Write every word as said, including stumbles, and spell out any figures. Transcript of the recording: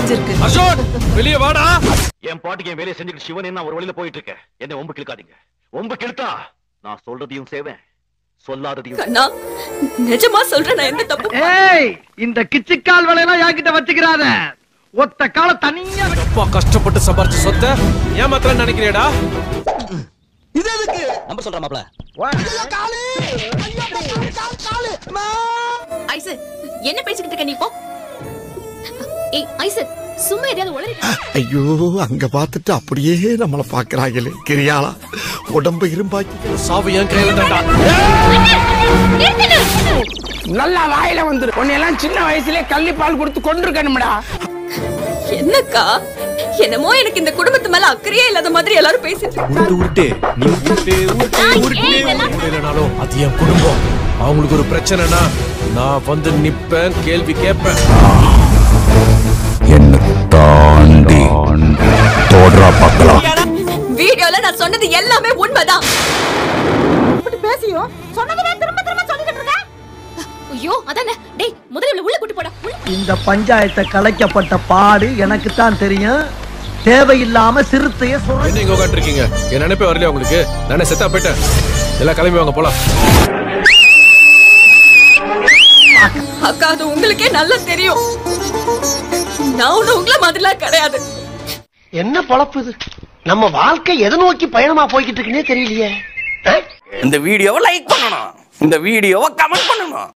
தெரிஞ்சிருக்கு. அசோக் வெளிய வாடா. என் பாட்டுக்கு என் வேலையை செஞ்சுட்டு சிவன் என்ன ஒரு வழியில போயிட்டு இருக்க. என்ன ஒம்பு கிழக்காதீங்க. ஒம்பு கிழத்தா நான் சொல்றதையும் செய்வேன், சொல்லாததையும். கண்ணா நிஜமா சொல்றேன், நான் எந்த தப்பு. ஏய் இந்த கிச்சிக்கால் வேலையெல்லாம் யாக்கிட்ட வச்சுக்கிறாத. ஒத்த கால தனியா அப்பா கஷ்டப்பட்டு சம்பாரிச்ச சொத்தை ஏமாத்தலன்னு நினைக்கிறேடா. இது எதுக்கு நம்ம சொல்ற மாப்ள? காலு ஐயோ கால் காலு மா. ஐசு என்ன பேசிக்கிட்டு இருக்க நீ? போ. ஏய் ஐசு சும்மா ஏதாவது உளறிட்ட. ஐயோ அங்க பார்த்துட்டு அப்படியே நம்மள பாக்குறாங்களே. கிரியாளா உடம்பு இரும்பாக்கி சாவு என் கையில தான்டா. நல்லா வாயில வந்துரு. உன்னை எல்லாம் சின்ன வயசுலயே கள்ளி பால் கொடுத்து கொண்டிருக்கணும்டா. என்னக்கா என்னமோ எனக்கு இந்த குடும்பத்து மேல அக்கறையே இல்லாத மாதிரி எல்லாரும் பேசிட்டு உருட்டு உருட்டு நீ உருட்டு உருட்டு உருட்டு இல்லனாலும் அது என் குடும்பம். அவங்களுக்கு ஒரு பிரச்சனைனா நான் வந்து நிப்பேன், கேள்வி கேட்பேன். என்ன தாண்டி தோட்ரா பார்க்கலாம். வீடியோல நான் சொன்னது எல்லாமே உண்மைதான். பேசியோ சொன்னதே திரும்ப திரும்ப சொல்லிட்டு இருக்க. ஐயோ அதானே. டேய் முதல்ல உள்ள கூட்டி போடா. இந்த பஞ்சாயத்தை கலைக்கப்பட்ட பாடு எனக்கு தான் தெரியும். தேவையில்லாம சிறுத்தைய சொல்ற. என்ன இங்க உட்கார்ந்து இருக்கீங்க? என் நினைப்பே வரலையா உங்களுக்கு? நானே செத்தா போயிட்டேன். எல்லாம் கிளம்பி வாங்க போலாம். அக்கா அது உங்களுக்கே நல்லா தெரியும். நான் ஒண்ணு உங்கள மாதிரிலாம் கிடையாது. என்ன பொழப்பு இது? நம்ம வாழ்க்கை எதை நோக்கி பயணமா போய்கிட்டு இருக்குன்னே தெரியலையே. இந்த வீடியோவை லைக் பண்ணணும், இந்த வீடியோவை கமெண்ட் பண்ணணும்.